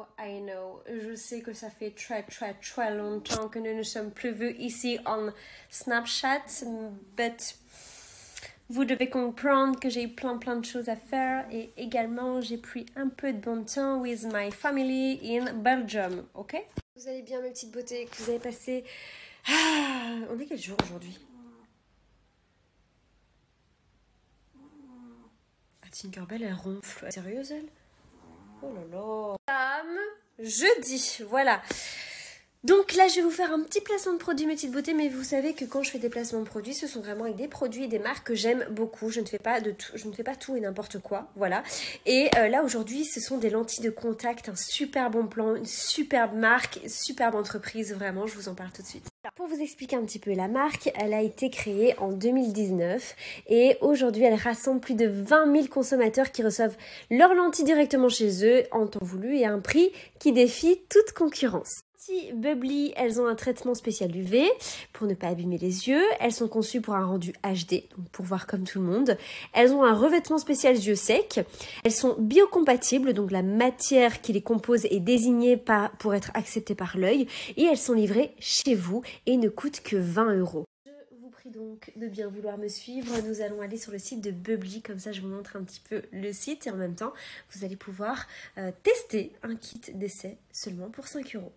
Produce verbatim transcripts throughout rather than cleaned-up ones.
know, I know. Je sais que ça fait très très très longtemps que nous ne sommes plus vus ici en Snapchat, but vous devez comprendre que j'ai plein plein de choses à faire et également j'ai pris un peu de bon temps with my family in Belgium, ok? Vous allez bien mes petites beautés, que vous avez passé... Ah, on est quel jour aujourd'hui? Ah, Tinkerbell elle ronfle, sérieuse elle? Oh là là. Madame, jeudi, voilà. Donc là, je vais vous faire un petit placement de produit, mes petites beautés, mais vous savez que quand je fais des placements de produits, ce sont vraiment avec des produits et des marques que j'aime beaucoup. Je ne fais pas de tout, je ne fais pas tout et n'importe quoi, voilà. Et euh, là, aujourd'hui, ce sont des lentilles de contact, un super bon plan, une superbe marque, superbe entreprise, vraiment, je vous en parle tout de suite. Alors, pour vous expliquer un petit peu la marque, elle a été créée en deux mille dix-neuf et aujourd'hui, elle rassemble plus de vingt mille consommateurs qui reçoivent leurs lentilles directement chez eux en temps voulu et à un prix qui défie toute concurrence. Bubbly, elles ont un traitement spécial U V pour ne pas abîmer les yeux. Elles sont conçues pour un rendu H D, donc pour voir comme tout le monde. Elles ont un revêtement spécial yeux secs. Elles sont biocompatibles, donc la matière qui les compose est désignée pas pour être acceptée par l'œil. Et elles sont livrées chez vous et ne coûtent que vingt euros. Je vous prie donc de bien vouloir me suivre. Nous allons aller sur le site de Bubbly, comme ça je vous montre un petit peu le site et en même temps vous allez pouvoir euh, tester un kit d'essai seulement pour cinq euros.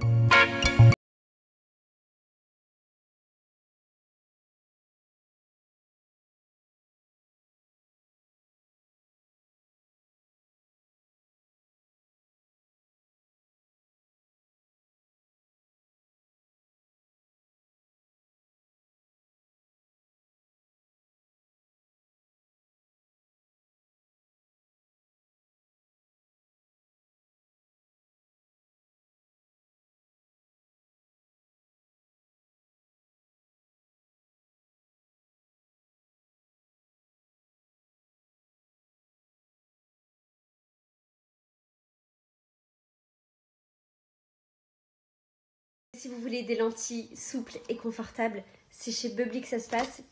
Si vous voulez des lentilles souples et confortables, c'est chez Bubbly que ça se passe.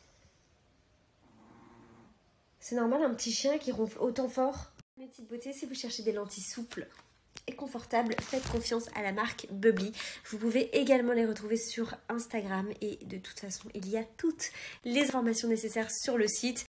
C'est normal un petit chien qui ronfle autant fort. Mes petites beautés, si vous cherchez des lentilles souples et confortables, faites confiance à la marque Bubbly. Vous pouvez également les retrouver sur Instagram et de toute façon, il y a toutes les informations nécessaires sur le site.